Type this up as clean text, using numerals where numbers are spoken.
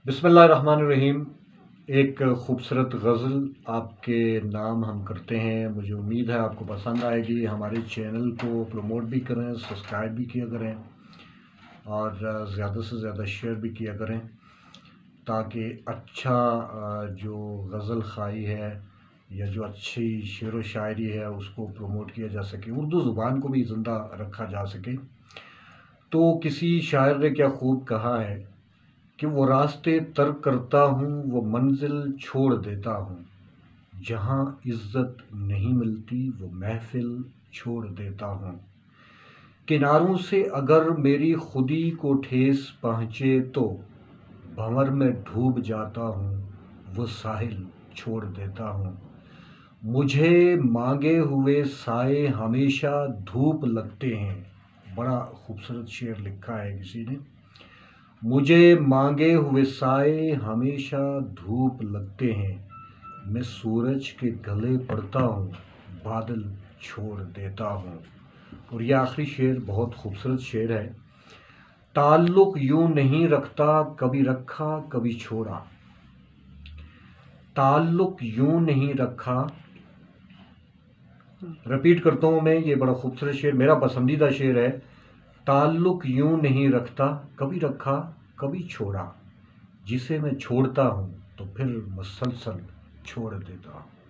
बिस्मिल्लाहिर्रहमानिर्रहीम। एक खूबसूरत गज़ल आपके नाम हम करते हैं। मुझे उम्मीद है आपको पसंद आएगी। हमारे चैनल को प्रमोट भी करें, सब्सक्राइब भी किया करें और ज़्यादा से ज़्यादा शेयर भी किया करें ताकि अच्छा जो गज़ल खाई है या जो अच्छी शेर व शायरी है उसको प्रमोट किया जा सके, उर्दू ज़ुबान को भी ज़िंदा रखा जा सके। तो किसी शायर ने क्या खूब कहा है कि वो रास्ते तर्क करता हूँ, वो मंजिल छोड़ देता हूँ, जहाँ इज्जत नहीं मिलती वो महफिल छोड़ देता हूँ। किनारों से अगर मेरी खुदी को ठेस पहुँचे तो भंवर में डूब जाता हूँ, वो साहिल छोड़ देता हूँ। मुझे मांगे हुए साए हमेशा धूप लगते हैं। बड़ा खूबसूरत शेर लिखा है किसी ने। मुझे मांगे हुए साए हमेशा धूप लगते हैं, मैं सूरज के गले पड़ता हूँ, बादल छोड़ देता हूँ। और ये आखिरी शेर बहुत खूबसूरत शेर है। ताल्लुक यूं नहीं रखता, कभी रखा कभी छोड़ा। ताल्लुक यूं नहीं रखा, रिपीट करता हूँ मैं, ये बड़ा खूबसूरत शेर मेरा पसंदीदा शेर है। ताल्लुक यूं नहीं रखता, कभी रखा कभी छोड़ा, जिसे मैं छोड़ता हूँ तो फिर मुसलसल छोड़ देता हूँ।